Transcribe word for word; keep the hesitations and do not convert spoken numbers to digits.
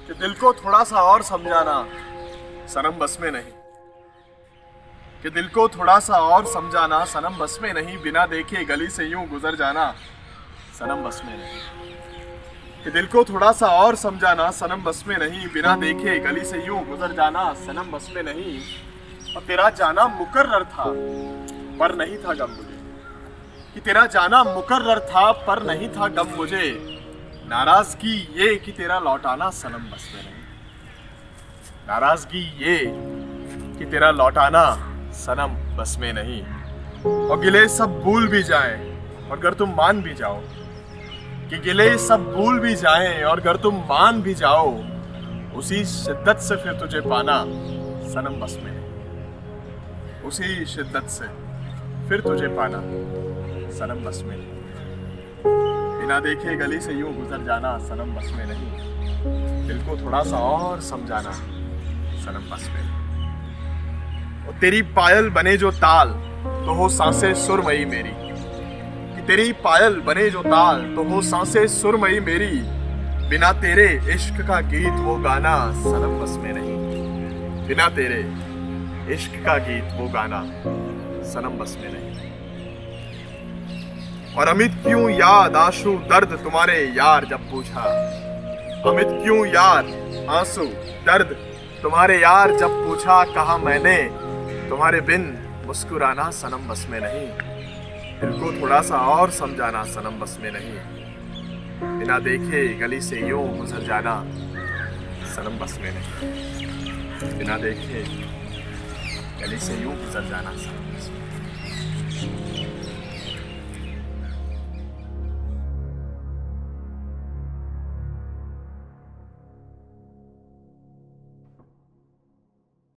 कि दिल को थोड़ा सा और समझाना सनम बस में नहीं, कि दिल को थोड़ा सा और समझाना सनम बस में नहीं, बिना देखे गली से यूं गुजर जाना सनम बस में नहीं, कि दिल को थोड़ा सा और समझाना सनम बस में नहीं, बिना देखे गली से यूं गुजर जाना सनम बस में नहीं। और तेरा जाना मुकर्रर था पर नहीं था गम मुझे, कि तेरा जाना मुकर्रर था पर नहीं था गम मुझे, नाराजगी ये कि तेरा लौटाना सनम बस में नहीं, नाराजगी ये कि तेरा लौटाना सनम बस में नहीं। और गिले सब भूल भी जाएं और अगर तुम मान भी जाओ, कि गिले सब भूल भी जाएं और अगर तुम मान भी जाओ, उसी शिद्दत से फिर तुझे पाना सनम बस में नहीं, उसी शिद्दत से फिर तुझे पाना सनम बस में नहीं, बिना देखे गली से यूं गुजर जाना सनम बस में नहीं, दिल को थोड़ा सा और समझाना सनम बस में नहीं। और तेरी पायल बने जो ताल तो हो सांसें सुरमई मेरी, कि तेरी पायल बने जो ताल तो हो सांसें सुरमई मेरी, बिना तेरे इश्क का गीत वो गाना सनम बस में नहीं, बिना तेरे इश्क का गीत वो गाना सनम बस में नहीं। और अमित क्यों याद आंसू दर्द तुम्हारे यार जब पूछा, अमित क्यों याद आंसू दर्द तुम्हारे यार जब पूछा, कहा मैंने तुम्हारे बिन मुस्कुराना सनम बस में नहीं, दिल को थोड़ा सा और समझाना सनम बस में नहीं, बिना देखे गली से यूं गुजर जाना सनम बस में नहीं, बिना देखे गली से यूं गुजर जाना सनम बस में नहीं।